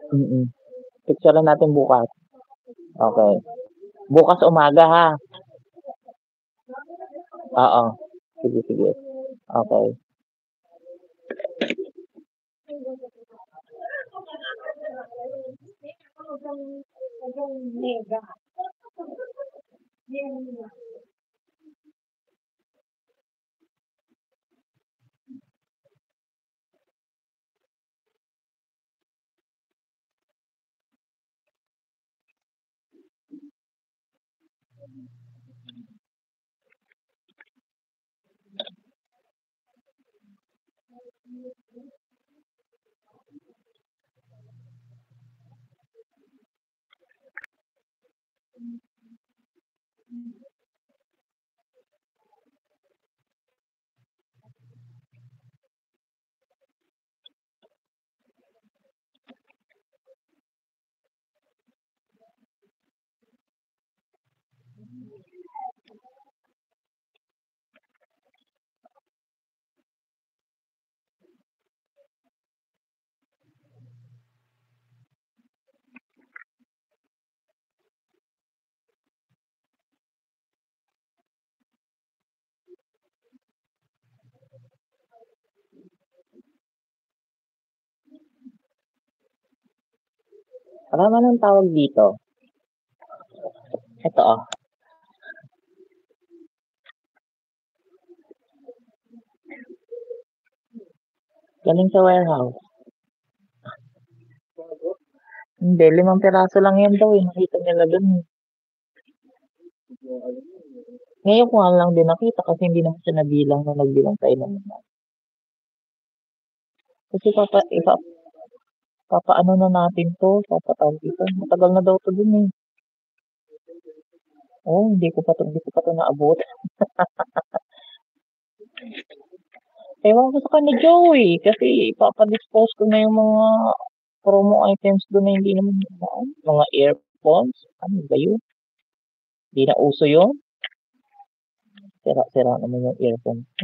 Mm. Picturean natin bukas. Okey. Bukas umaga ha? Oo. Sige, sige. Okey. Anong tawag dito? Eto, galing sa warehouse. Hindi, 5 piraso lang yan daw, eh, nakita nila dun, eh. Ngayon ko nga lang din nakita kasi hindi naman siya nabilang nung nagbilang tayo ng kasi papaano na natin 'to, papatawag dito, matagal na daw 'to dun, eh. Oo, hindi ko pa 'to naabutan. Ewan ko sa kanya Joey, kasi ipapa-dispose ko na yung mga promo items dun na hindi naman mga earphones, ano ba yun? Di na uso yun, sira-sira naman yung earphone ko.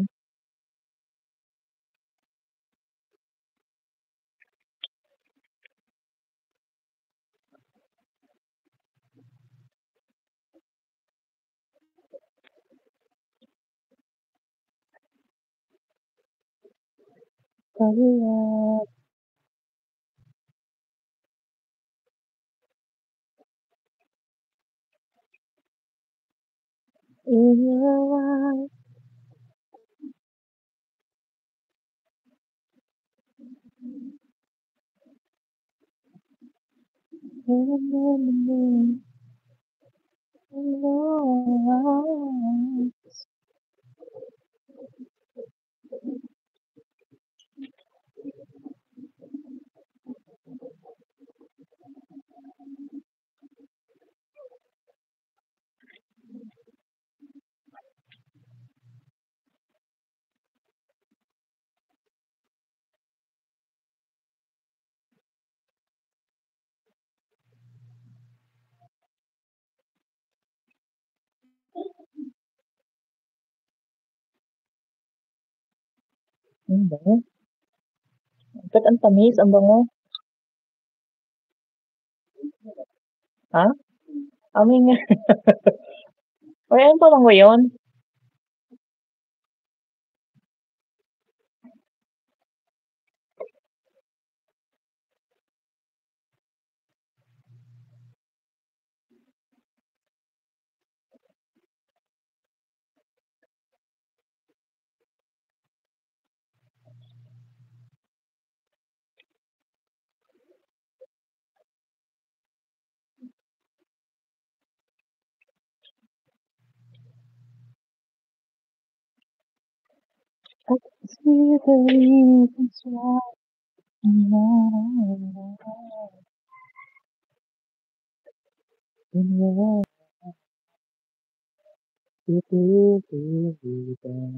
Kaya in your eyes, in your eyes. Ang bango. Ba't ang tamis, ang bango? Ha? Amoy nga. Uy, anong pabango yun? I can see the reasons why I'm not in your it is easy that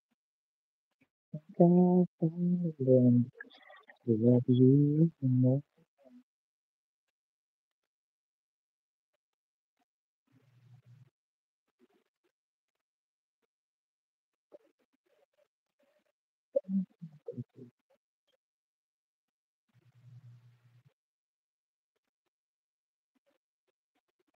I love you more.